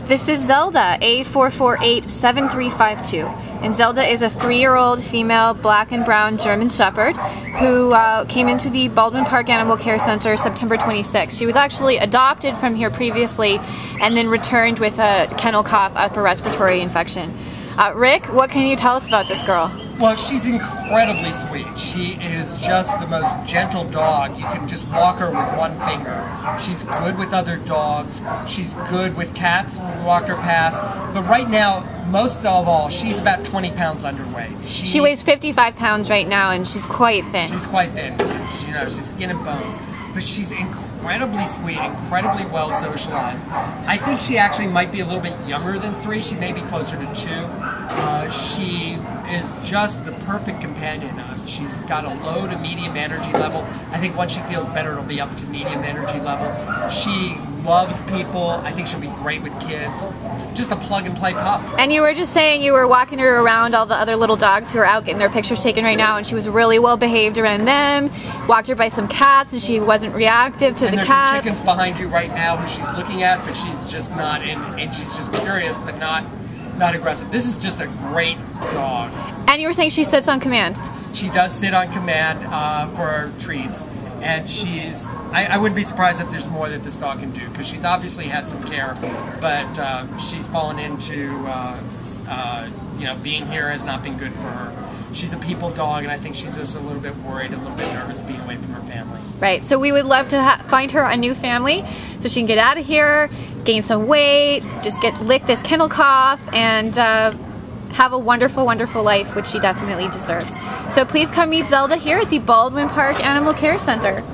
This is Zelda, A4487352. And Zelda is a 3-year-old female black and brown German Shepherd who came into the Baldwin Park Animal Care Center September 26th. She was actually adopted from here previously and then returned with a kennel cough, upper respiratory infection. Rick, what can you tell us about this girl? Well, she's incredibly sweet. She is just the most gentle dog. You can just walk her with one finger. She's good with other dogs. She's good with cats. We walked her past. But right now, most of all, she's about 20 pounds underweight. She weighs 55 pounds right now, and she's quite thin. She's quite thin. You know, she's skin and bones. But she's incredibly sweet, incredibly well socialized. I think she actually might be a little bit younger than 3. She may be closer to 2. She is just the perfect companion. She's got a low to medium energy level. I think once she feels better, it'll be up to medium energy level. She loves people. I think she'll be great with kids. Just a plug-and-play pup. And you were just saying you were walking her around all the other little dogs who are out getting their pictures taken right now, and she was really well behaved around them. Walked her by some cats, and she wasn't reactive to the cats. And there's some chickens behind you right now who she's looking at, but she's just not in, and she's just curious, but not aggressive. This is just a great dog. And you were saying she sits on command. She does sit on command for treats, and she's. I wouldn't be surprised if there's more that this dog can do, because she's obviously had some care, but she's fallen into you know, being here has not been good for her. She's a people dog, and I think she's just a little bit worried, a little bit nervous being away from her family. Right. So we would love to find her a new family so she can get out of here, gain some weight, just lick this kennel cough, and have a wonderful, wonderful life, which she definitely deserves. So please come meet Zelda here at the Baldwin Park Animal Care Center.